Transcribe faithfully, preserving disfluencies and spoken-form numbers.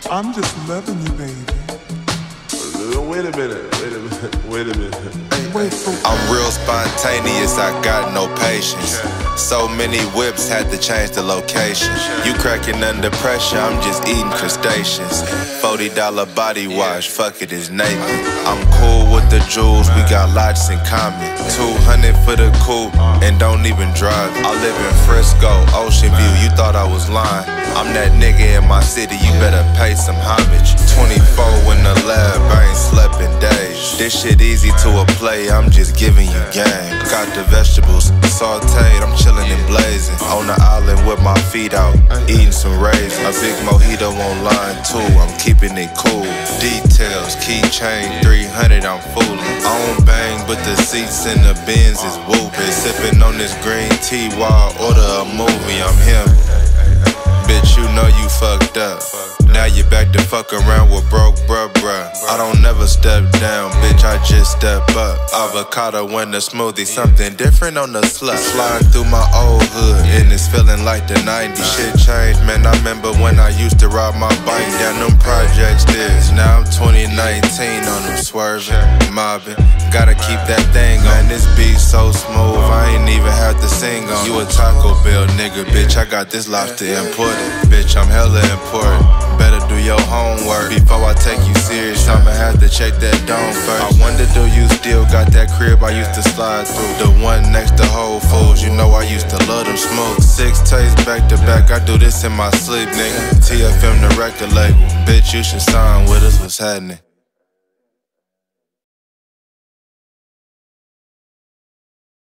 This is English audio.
I'm just loving you, baby. Wait a minute, wait a minute, wait a minute. Wait for I'm real spontaneous, I got no patience. So many whips, had to change the location. You cracking under pressure, I'm just eating crustaceans. forty dollar body wash, fuck it, it's naked. I'm cool with the jewels, we got lots in common. two hundred for the coupe, and don't even drive. I live in Frisco, Ocean View, you thought I was lying. I'm that nigga in my city, you better pay some homage. twenty-four in the lab, I ain't slept in days. This shit easy to a play, I'm just giving you game. Got the vegetables sauteed, I'm chillin' and blazing. On the island with my feet out, eating some raisins. A big mojito on line two, I'm keeping it cool. Details, keychain, three hundred, I'm fooling. I don't bang, but the seats in the Benz is whooping. Sipping on this green tea while I order a movie, I'm him. Bitch, you know you fucked up. Now you back to fuck around with broke bruh bruh. I don't never step down, bitch, I just step up. Avocado in the smoothie, something different on the slut. Sliding through my old hood, and it's feeling like the nineties. Shit changed, man, I remember when I used to ride my bike down them projects this. Now I'm twenty nineteen on them swerving, mobbing. Gotta keep that thing on, this beat so smooth, I ain't even have to sing on. You a Taco Bell nigga, bitch, I got this lobster imported. Bitch, I'm hella important. Better do your homework before I take you serious. I'ma have to check that dome first. I wonder, do you still got that crib I used to slide through? The one next to Whole Foods, you know I used to love them smoke. Six takes back to back, I do this in my sleep, nigga. T F M the record label, bitch, you should sign with us, what's happening?